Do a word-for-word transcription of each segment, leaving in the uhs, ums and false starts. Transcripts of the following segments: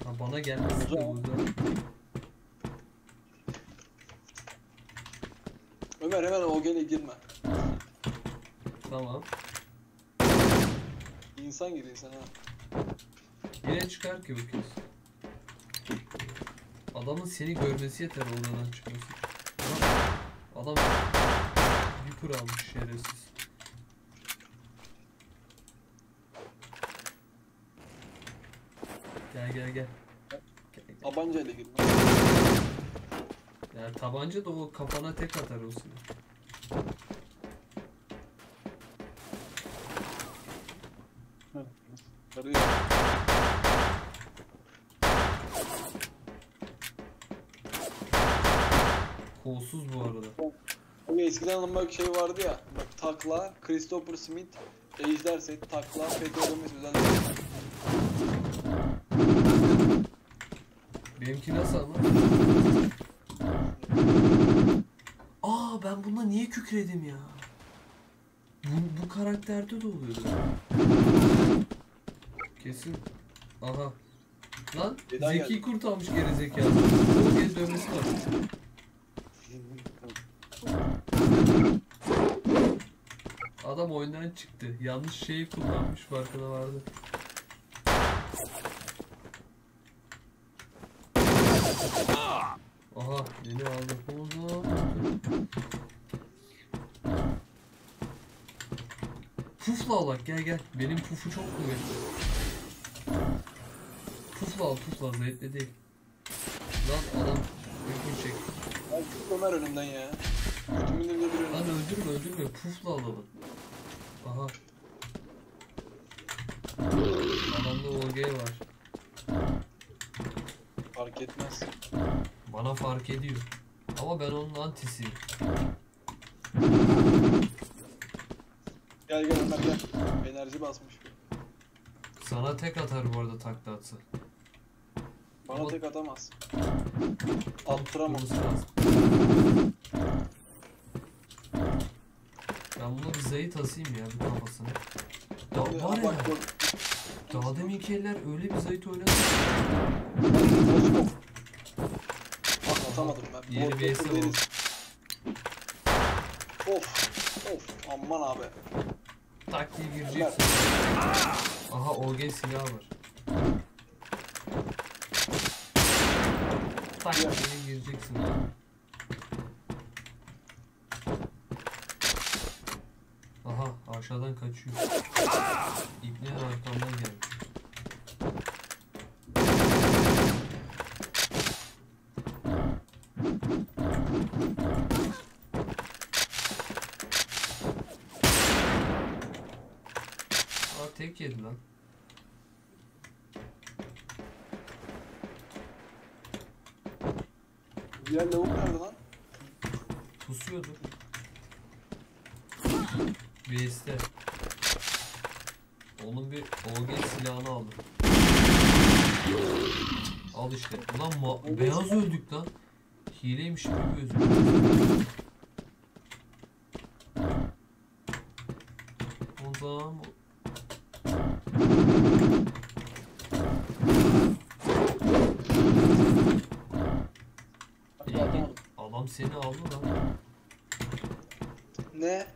Ha, bana gelmesin de burada. Ömer hemen o gene girme. Tamam. İnsan gibi insan ha. Yine çıkar ki bu kez. Adamın seni görmesi yeter odadan çıkması. Adam Viper almış şerefsiz. Gel gel gel. Gel, gel. Tabancayla girme. Yani tabanca da o kafana tek atar o seni. Arıyor. Kolsuz bu arada. Abi eskiden alınmak şey vardı ya. Bak takla, Christopher Smith, Ejder Set, takla, Fethi Ödemiş özellikle. Benimki nasıl ama? Aa ben bunda niye kükredim ya? Bu, bu karakterde de oluyordu. Kesin. Aha. Lan Eda Zeki geldi. Kurt almış gerizekalı. O kez dövmesi var. Adam oyundan çıktı. Yanlış şeyi kullanmış, farkına vardı. Aha beni aldı. Oldu. Pufla alak gel gel. Benim pufu çok kuvvetli. Pufla al pufla zevkli değil. Lan adam uygun çek. Lan çık Ömer önümden ya. Götümün önünde duruyor. Lan öldürme öldürme pufla alalım. Aha. Adamda O G var. Fark etmez. Bana fark ediyor. Ama ben onun antisiyim. Gel gel Ömer gel. Enerji basmış. Sana tek atar bu arada takla atsa. Bana Ama- tek atamaz. Tam Attıramaz. tutması lazım. Ben buna bir zayıf asayım ya bir kafasına. Ya Abi, var ya. bak, gör. Daha deminki eller öyle bir zayıf oynadı. Bak atamadım ben. Yeni Bot bir yoksa hesap oldu. deriz. Of. Of. Aman abi. Tak diye gireceksin. Aha O G silahı var. Tak diye gireceksin abi. Aha aşağıdan kaçıyor. İbne arkamdan gelmiş. Aa tek yedi lan. Diğer lavuk nerede lan? Pusuyordu. Base'te. Onun bir O G silahını aldım. Al işte. Ulan ma- beyaz öldük lan. Hileymiş gibi gözüküyor. O zaman Bak, İyi, atamadım. adam seni aldı lan. Ne?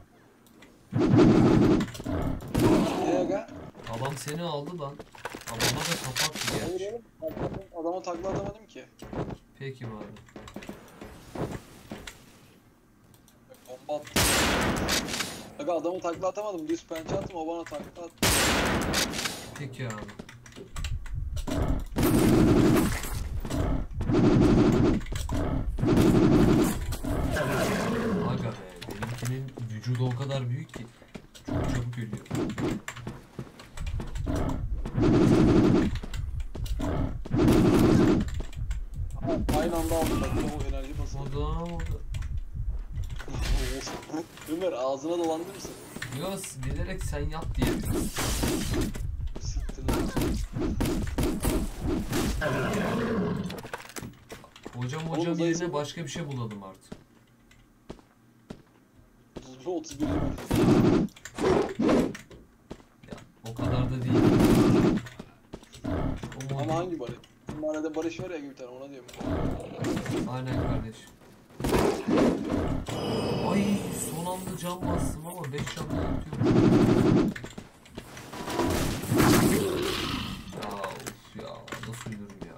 Ne aga? Adam seni aldı lan. Adama da kapattı Hayır gerçi. oğlum. Adama takla atamadım ki. Peki madem. Bomba attı. Aga adamı takla atamadım. Düz pençe attım o bana takla attı. Peki abi. Aga be, benimkinin vücudu o kadar büyük ki çok çabuk ölüyor. Ama aynı anda aldım bak o enerji O basıldı. da o da. Ömer ağzına dolandı mısın? Yok bilerek sen yap diye. Siktir lan. Hocam Oğlum, hocam zayıf- yerine başka bir şey bulalım artık. otuz bir Ömer. Ya o kadar da değil. O Ama Ama hangi barış? Mahallede barış var ya bir tane, ona diyorum. Aynen kardeş. Ay son anda cam bastım ama beş camda yatıyorum. Ya of ya, nasıl ölürüm ya.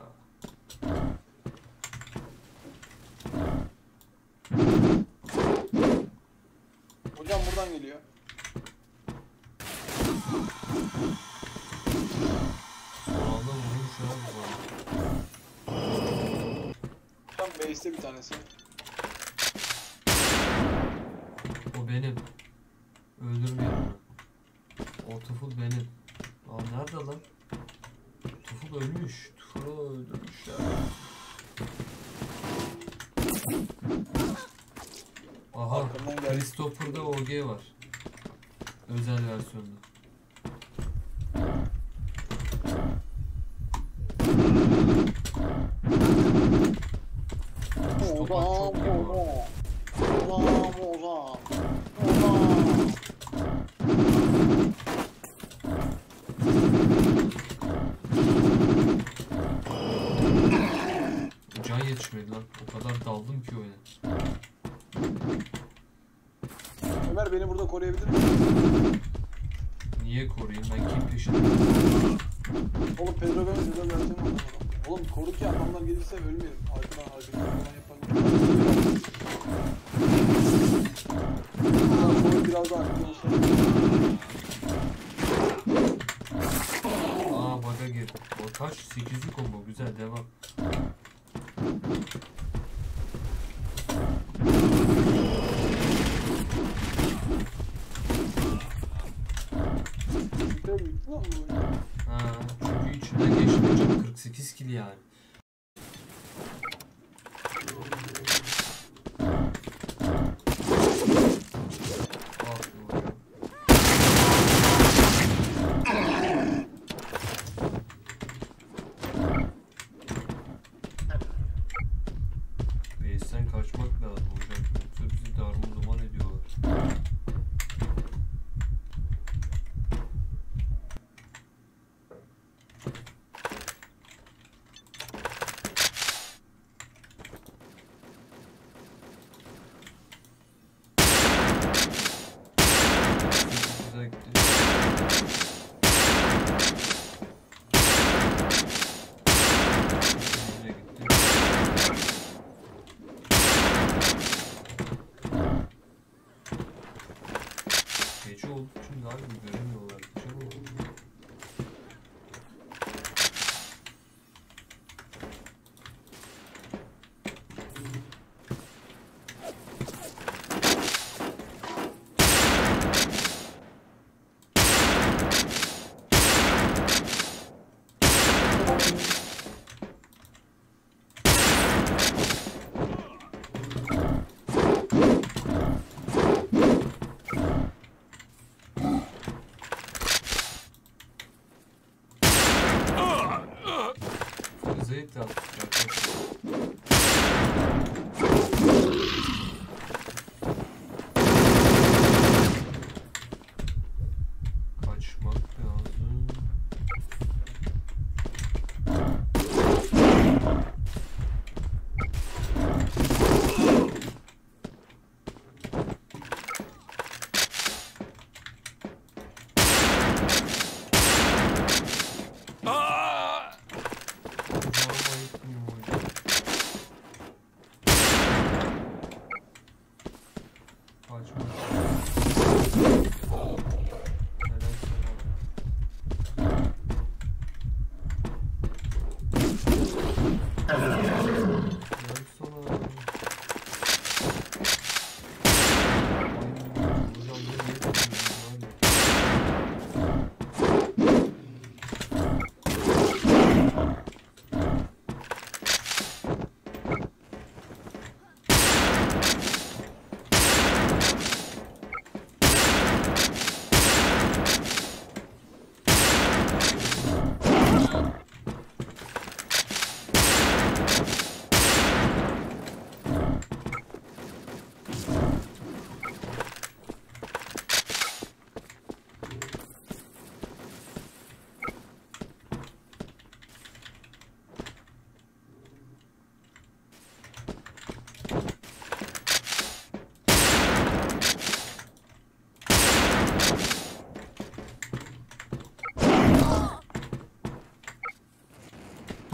Hocam buradan geliyor. Son anda vurayım şu an bu arada. Hocam base'te bir tanesi. O benim. Öldürmeyelim onu. O Tuful benim. Aa nerede lan? Tuful ölmüş. Tuful'u öldürmüşler. Aha, Arkamdan geldi. Christopher'da O G var. Özel versiyonda. Ozan, çok iyi bu arada. Ozan, Ozan, Ozan. Can yetişmedi lan. O kadar daldım ki oyuna. Ömer beni burada koruyabilir misin? Niye koruyayım? Ben kim peşindeyim? Oğlum Pedro Gomez özel versiyon var. Oğlum koru ki adamlar gelirse ölmeyelim. Arkadan arkadan falan yapalım. Sonra biraz daha arkadan olsa. Aa bug'a girdi. O kaç? sekizli combo. Güzel, devam. Bitti bitti lan bu oyun. Ha, çünkü içinden geçmeyecek. kırk sekiz kill yani. Ah be hocam. Base'den kaçmak lazım hocam. Yoksa bizi darmaduman ediyorlar. Güzel gitti. Güzel gitti. Gece olduğu için galiba göremiyorlar. Acaba oldu. Zeyt attık arkadaşlar. Kaçmak lazım. Zorba gitmiyor hocam. Kaçmak. Helal sana. Helal sana. Ay, hocam ne yapıyorsun lan?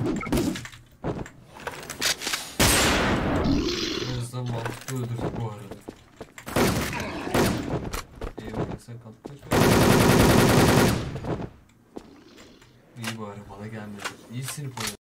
Biraz da mantıklı öldürdük bu arada. Eyvallah sen kalktın. İyi bari bana gelmedi. İyisin bu arada.